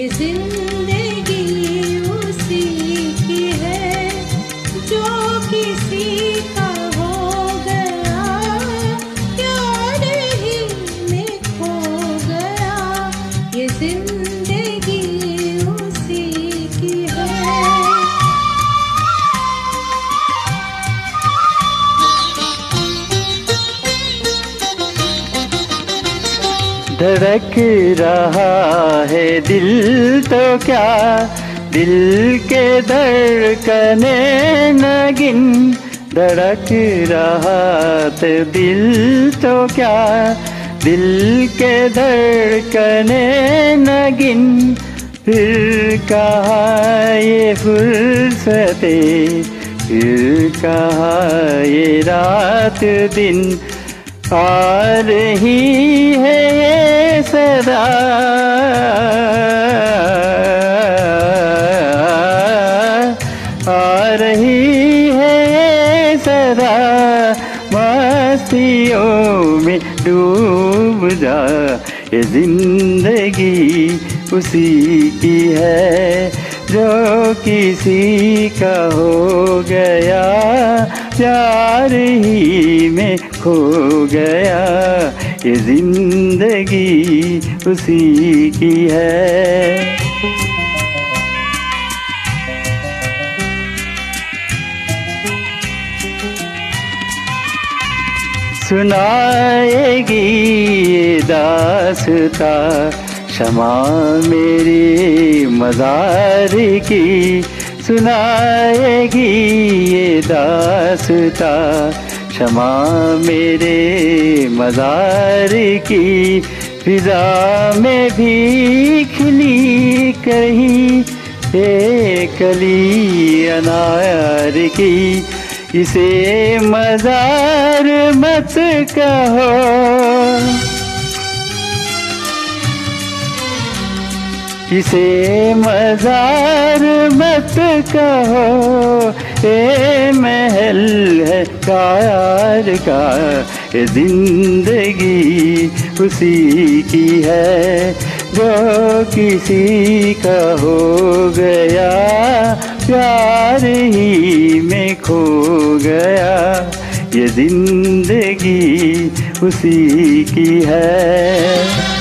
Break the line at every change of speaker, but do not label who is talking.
ये जिंदगी उसी की है जो किसी का हो गया, प्यार ही में खो गया। ये जिंदगी उसी की है।
धड़क रहा है दिल तो क्या, दिल के धड़कने न गिन। धड़क रहा तो दिल तो क्या, दिल के धड़कने न गिन। फिर कहाँ ये फुर्सते, फिर कहाँ ये रात दिन। आ रही है ये सदा, आ रही है ये सदा। मस्तियों में डूब जा, ये जिंदगी उसी की है जो किसी का हो गया, प्यार ही में खो गया। ये जिंदगी उसी की है। सुनाएगी ये दास्तां शमा मेरी मज़ार की। सुनाएगी ये दास्तां शमा मेरे मज़ार की। फिज़ा में भी खिली कहीं एक कली अनार की। इसे मज़ार मत कहो, इसे मज़ार मत कहो। ये महल है प्यार का, ये जिंदगी उसी की है जो किसी का हो गया, प्यार ही में खो गया। ये जिंदगी उसी की है।